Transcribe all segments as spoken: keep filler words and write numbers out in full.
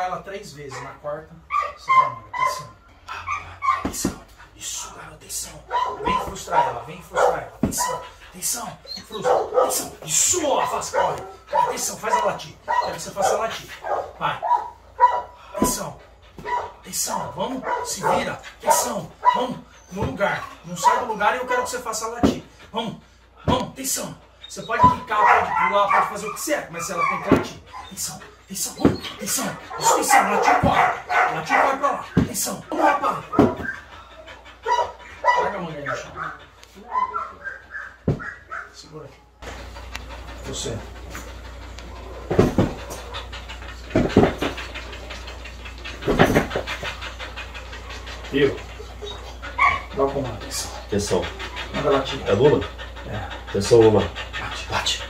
ela três vezes. Na quarta, você vai, mano. Atenção. Atenção. Isso, garoto, atenção. Vem frustrar ela, vem frustrar ela. Atenção, atenção. Frustra. Atenção. Isso, ó, faz, corre. Atenção, faz ela latir. Quero que você faça ela latir. Vai. Atenção. Atenção, vamos, se vira. Atenção, vamos, no lugar. Não sai do lugar e eu quero que você faça ela latir. Vamos, vamos, atenção. Você pode clicar, pode pular, pode fazer o que você quer, mas ela tem que latir. Atenção, atenção, vamos, atenção. Isso, atenção, latir e corre. Latir e corre pra lá. Atenção, vamos lá, pá. Larga a mão aí no chão. Segura aqui. Você. Viu? Dá o comando. Atenção. Manda latir. É Lula? É. Atenção, Lula. Late, late.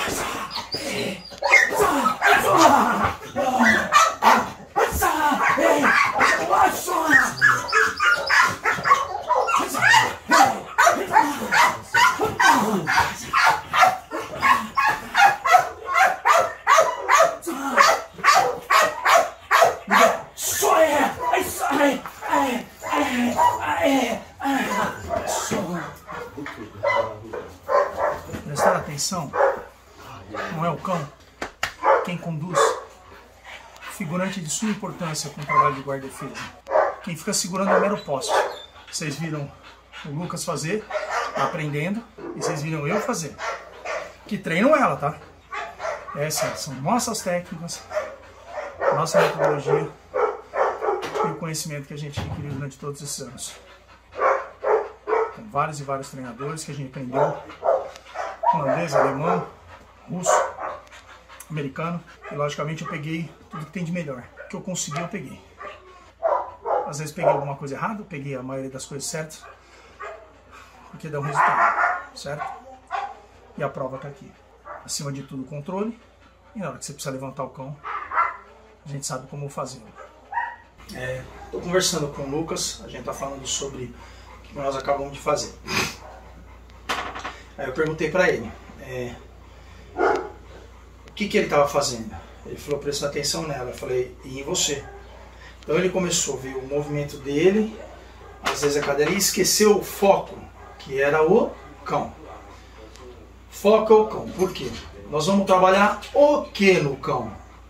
Prestar atenção, não é o cão quem conduz, figurante de suma importância com o trabalho de guarda-defesa. Quem fica segurando é o mero poste. Vocês viram o Lucas fazer, aprendendo, e vocês viram eu fazer. Que treinam ela, tá? Essas são nossas técnicas, nossa metodologia e o conhecimento que a gente adquiriu durante todos esses anos. Com vários e vários treinadores que a gente aprendeu. Holandês, alemão, russo, americano. E logicamente eu peguei tudo que tem de melhor. O que eu consegui, eu peguei. Às vezes peguei alguma coisa errada, eu peguei a maioria das coisas certas. Porque dá um resultado, certo? E a prova está aqui. Acima de tudo, o controle. E na hora que você precisa levantar o cão, a gente sabe como fazê-lo. Estou é, conversando com o Lucas, a gente está falando sobre o que nós acabamos de fazer. Aí eu perguntei para ele é, o que, que ele estava fazendo. Ele falou, presta atenção nela. Eu falei, e em você? Então ele começou a ver o movimento dele, às vezes a cadeira, e esqueceu o foco, que era o cão. Foco é o cão. Por quê? Nós vamos trabalhar o que no cão?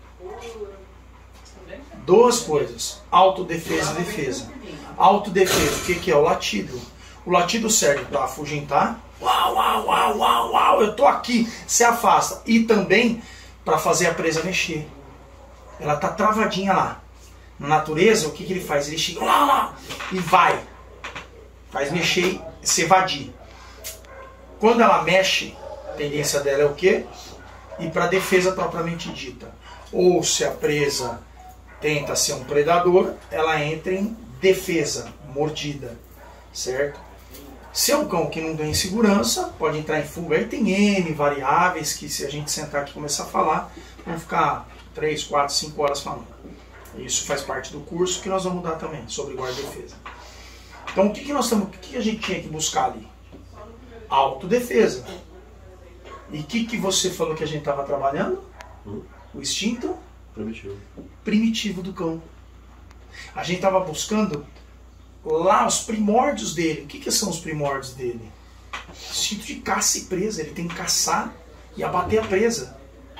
Duas coisas. Autodefesa e defesa. Autodefesa, o que, que é? O latido. O latido serve para afugentar. Uau, uau, uau, uau, uau, eu tô aqui. Se afasta. E também para fazer a presa mexer. Ela tá travadinha lá. Na natureza, o que, que ele faz? Ele chega lá, lá, e vai. Faz mexer e se evadir. Quando ela mexe, a tendência dela é o quê? Ir para defesa propriamente dita. Ou se a presa tenta ser um predador, ela entra em defesa, mordida, certo? Se é um cão que não ganha segurança, pode entrar em fuga. Aí tem N variáveis que, se a gente sentar aqui e começar a falar, vamos ficar três, quatro, cinco horas falando. Isso faz parte do curso que nós vamos dar também, sobre guarda-defesa. Então o que, que nós estamos, o que, que a gente tinha que buscar ali? Autodefesa. E o que, que você falou que a gente estava trabalhando? Hum. O instinto primitivo. primitivo do cão. A gente estava buscando lá os primórdios dele. O que, que são os primórdios dele? Instinto de caça e presa. Ele tem que caçar e abater a presa.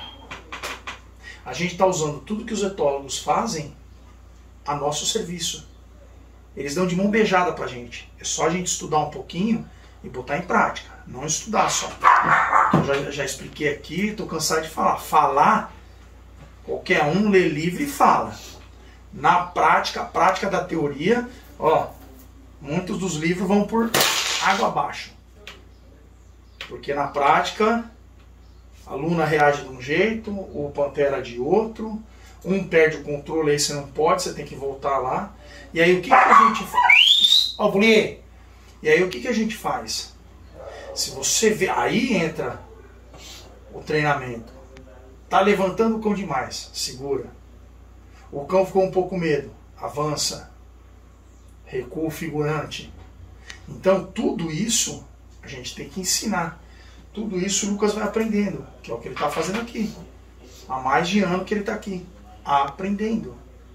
A gente está usando tudo que os etólogos fazem a nosso serviço. Eles dão de mão beijada pra gente. É só a gente estudar um pouquinho e botar em prática. Não estudar só. Eu já, já expliquei aqui, estou cansado de falar. Falar, qualquer um lê livro e fala. Na prática, a prática da teoria, ó, muitos dos livros vão por água abaixo. Porque na prática, a Luna reage de um jeito, o Pantera de outro, um perde o controle, aí você não pode, você tem que voltar lá. E aí o que, que a gente faz? Ó, Bulê! E aí o que, que a gente faz? Se você vê, aí entra o treinamento. Tá levantando o cão demais, segura. O cão ficou um pouco com medo, avança. Recua o figurante. Então tudo isso a gente tem que ensinar. Tudo isso o Lucas vai aprendendo, que é o que ele está fazendo aqui. Há mais de ano que ele está aqui, aprendendo.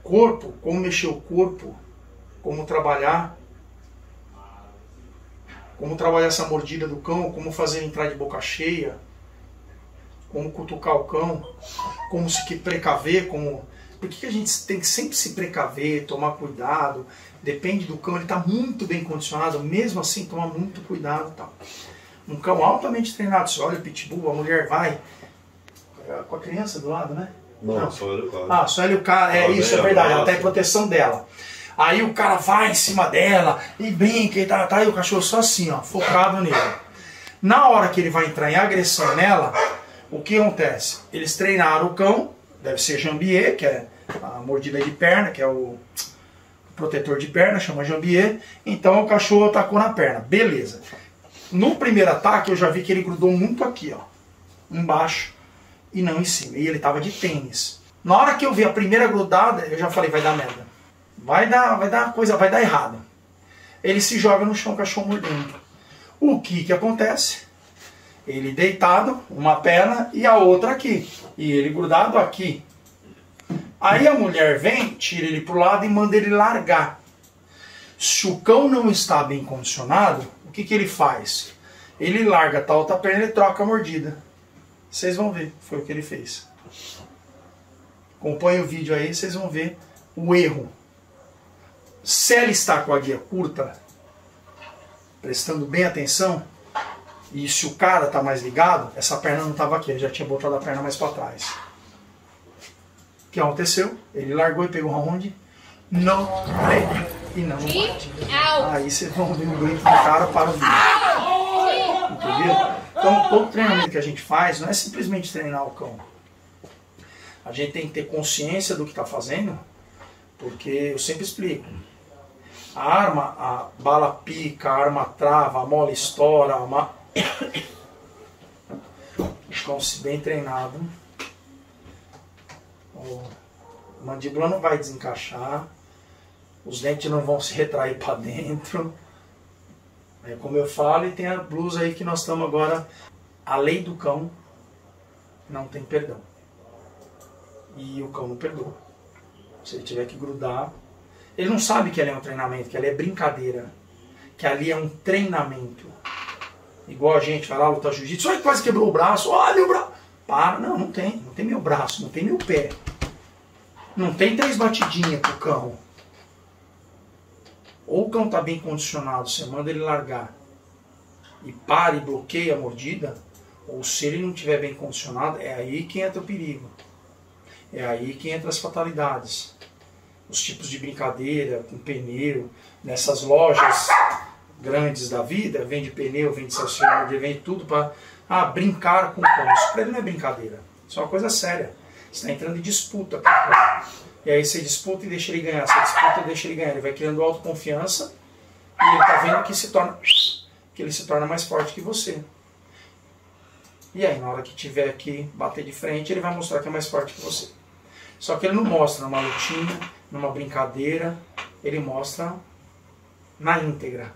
corpo, como mexer o corpo, como trabalhar, como trabalhar essa mordida do cão, como fazer ele entrar de boca cheia, como cutucar o cão, como se precaver, como... Por que a gente tem que sempre se precaver, tomar cuidado? Depende do cão, ele está muito bem condicionado, mesmo assim tomar muito cuidado e tal. Um cão altamente treinado, você olha o pitbull, a mulher vai com a criança do lado, né? Não, Não. só olha o cara. Ah, só olha o cara, é isso, é verdade, ela está em proteção dela. Aí o cara vai em cima dela e brinca e tá, tá, e o cachorro só assim, ó, focado nele. Na hora que ele vai entrar em agressão nela, o que acontece? Eles treinaram o cão, deve ser jambier, que é a mordida de perna, que é o protetor de perna, chama jambier. Então o cachorro atacou na perna, beleza. No primeiro ataque eu já vi que ele grudou muito aqui, ó, embaixo e não em cima. E ele tava de tênis. Na hora que eu vi a primeira grudada, eu já falei, vai dar merda. Vai dar, vai dar coisa, vai dar errado. Ele se joga no chão, o cachorro mordendo. O que que acontece? Ele deitado, uma perna e a outra aqui. E ele grudado aqui. Aí a mulher vem, tira ele pro lado e manda ele largar. Se o cão não está bem condicionado, o que que ele faz? Ele larga a outra perna e troca a mordida. Vocês vão ver, foi o que ele fez. Acompanhe o vídeo aí, vocês vão ver o erro. Se ela está com a guia curta, prestando bem atenção, e se o cara está mais ligado, essa perna não estava aqui, ele já tinha botado a perna mais para trás. O que aconteceu? Ele largou e pegou aonde? No pé e não no bate. Aí vocês vão ver o grito do cara para o vídeo. Entendeu? Então todo treinamento que a gente faz não é simplesmente treinar o cão. A gente tem que ter consciência do que está fazendo, porque eu sempre explico. A arma, a bala pica, a arma trava, a mola estoura, a ma... Então, se bem treinado, a mandíbula não vai desencaixar, os dentes não vão se retrair para dentro. É como eu falo, e tem a blusa aí que nós estamos agora. A lei do cão não tem perdão. E o cão não perdoa. Se ele tiver que grudar, ele não sabe que ali é um treinamento, que ali é brincadeira, que ali é um treinamento. Igual a gente vai lá lutar jiu-jitsu, olha, quase quebrou o braço, olha o braço. Para, não, não tem, não tem meu braço, não tem meu pé. Não tem três batidinhas pro cão. Ou o cão está bem condicionado, você manda ele largar e para e bloqueia a mordida, ou se ele não estiver bem condicionado, é aí que entra o perigo. É aí que entra as fatalidades. Os tipos de brincadeira, com pneu, nessas lojas grandes da vida, vende pneu, vende salsicha, vende tudo para ah, brincar com o cão. Isso para ele não é brincadeira, isso é uma coisa séria. Você está entrando em disputa com o cão. E aí você disputa e deixa ele ganhar, você disputa e deixa ele ganhar. Ele vai criando autoconfiança e ele está vendo que, se torna, que ele se torna mais forte que você. E aí, na hora que tiver que bater de frente, ele vai mostrar que é mais forte que você. Só que ele não mostra numa lutinha, numa brincadeira, ele mostra na íntegra,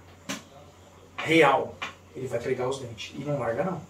real. Ele vai pregar os dentes e não larga não.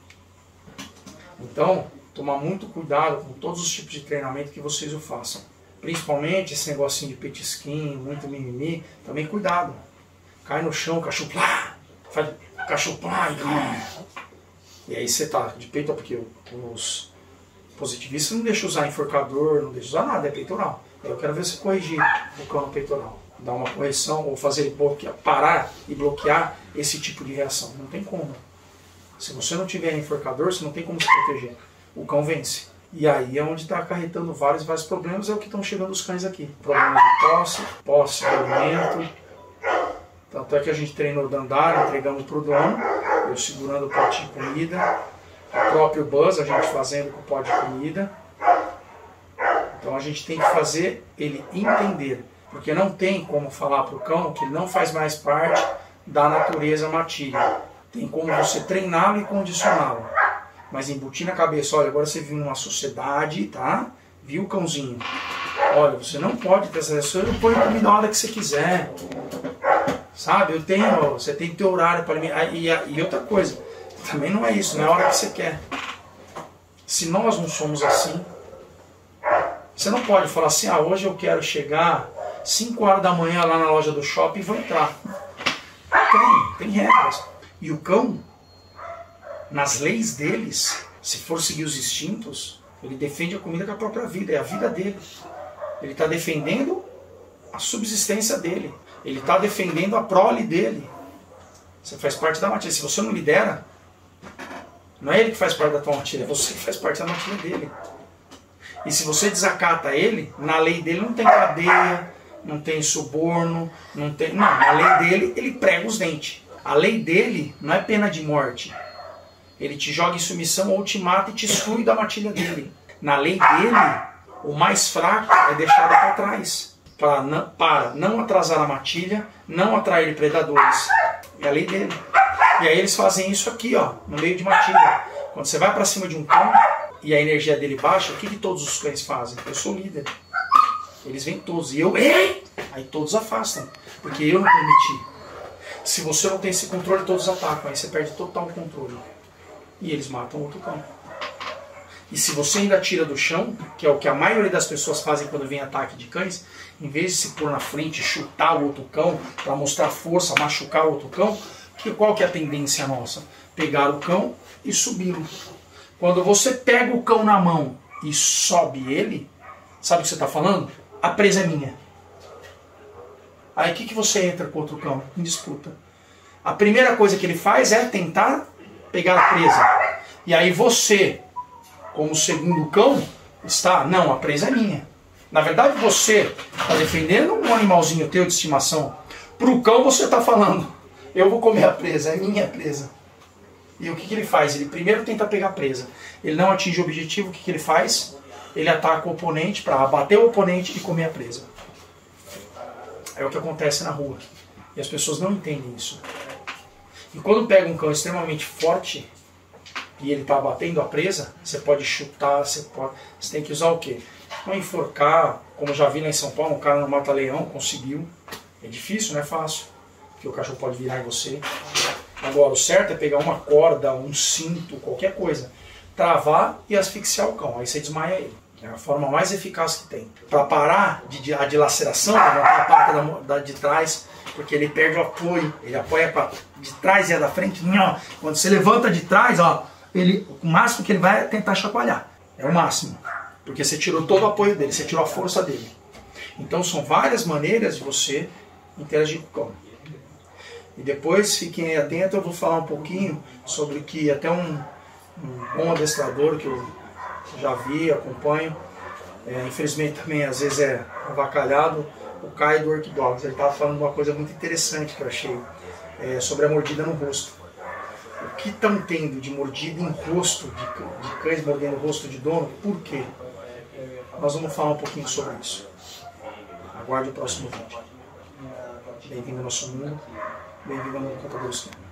Então, tomar muito cuidado com todos os tipos de treinamento que vocês o façam. Principalmente esse negocinho de petisquinho, muito mimimi, também cuidado. Cai no chão, cachorro plá, faz cachorro plá e... e aí você tá de peito, porque os positivistas não deixam usar enforcador, não deixam usar nada, é peitoral. Eu quero ver você corrigir o cão no peitoral. Dar uma correção ou fazer ele bloquear, parar e bloquear esse tipo de reação. Não tem como. Se você não tiver enforcador, você não tem como se proteger. O cão vence. E aí é onde está acarretando vários, vários problemas, é o que estão chegando os cães aqui. Problemas de tosse, posse de alimento. Tanto é que a gente treinou Dandara, entregamos para o dono, eu segurando o pote de comida, o próprio Buzz, a gente fazendo com o pote de comida. Então a gente tem que fazer ele entender, porque não tem como falar para o cão que ele não faz mais parte da natureza matilha. Tem como você treiná-lo e condicioná-lo. Mas embutir na cabeça, olha, agora você vive numa sociedade, tá? Viu, cãozinho? Olha, você não pode ter essa reação, eu ponho comida na hora que você quiser. Sabe, eu tenho, você tem que ter horário para alimentar. E, e outra coisa, também não é isso, não é a hora que você quer. Se nós não somos assim, Você não pode falar assim, ah, hoje eu quero chegar cinco horas da manhã lá na loja do shopping e vou entrar. Tem, tem regras. E o cão, nas leis deles, se for seguir os instintos, ele defende a comida com a própria vida, é a vida dele. Ele está defendendo a subsistência dele. Ele está defendendo a prole dele. Você faz parte da matilha. Se você não lidera, não é ele que faz parte da tua matilha, é você que faz parte da matilha dele. E se você desacata ele, na lei dele não tem cadeia, não tem suborno, não tem... Não, na lei dele, ele prega os dentes. A lei dele não é pena de morte. Ele te joga em submissão ou te mata e te exclui da matilha dele. Na lei dele, o mais fraco é deixado para trás. Para não, para não atrasar a matilha, não atrair predadores. É a lei dele. E aí eles fazem isso aqui, ó, no meio de matilha. Quando você vai para cima de um cão e a energia dele baixa, o que, que todos os cães fazem? Eu sou líder. Eles vêm todos. E eu, ei! Aí todos afastam. Porque eu não permiti. Se você não tem esse controle, todos atacam. Aí você perde total controle. E eles matam outro cão. E se você ainda tira do chão, que é o que a maioria das pessoas fazem quando vem ataque de cães, em vez de se pôr na frente, chutar o outro cão, para mostrar força, machucar o outro cão, que, qual que é a tendência nossa? Pegar o cão e subi-lo. Quando você pega o cão na mão e sobe ele, sabe o que você está falando? A presa é minha. Aí o que, que você entra com outro cão? Em disputa. A primeira coisa que ele faz é tentar pegar a presa. E aí você, como segundo cão, está, não, a presa é minha. Na verdade você está defendendo um animalzinho teu de estimação. Para o cão você está falando, eu vou comer a presa, é minha presa. E o que, que ele faz? Ele primeiro tenta pegar a presa. Ele não atinge o objetivo, o que, que ele faz? Ele ataca o oponente para abater o oponente e comer a presa. É o que acontece na rua. E as pessoas não entendem isso. E quando pega um cão extremamente forte e ele está abatendo a presa, você pode chutar, você, pode, você tem que usar o quê? Não enforcar, como já vi lá em São Paulo, um cara no mata-leão conseguiu. É difícil, não é fácil, porque o cachorro pode virar em você. Agora, o certo é pegar uma corda, um cinto, qualquer coisa, travar e asfixiar o cão, aí você desmaia ele. É a forma mais eficaz que tem. Para parar de, de, a dilaceração, levantar a pata da, da, de trás, porque ele perde o apoio, ele apoia pra, de trás e a da frente. Não. Quando você levanta de trás, ó, ele, o máximo que ele vai é tentar chacoalhar. É o máximo. Porque você tirou todo o apoio dele, você tirou a força dele. Então são várias maneiras de você interagir com o cão. E depois fiquem atentos, eu vou falar um pouquinho sobre que até um, um bom adestrador que eu já vi, acompanho, é, infelizmente também às vezes é avacalhado, o Caio do Work Dogs. Ele estava falando uma coisa muito interessante que eu achei, é, sobre a mordida no rosto. O que estão tendo de mordida em rosto, de, de cães mordendo o rosto de dono, por quê? Nós vamos falar um pouquinho sobre isso. Aguarde o próximo vídeo. Bem-vindo ao nosso mundo, bem-vindo ao mundo Contadores Cães.